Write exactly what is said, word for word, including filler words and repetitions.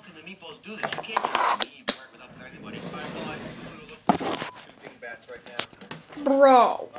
can the meatballs do this? You can't just leave work without telling anybody. I thought I would look for two big bats right now. Bro.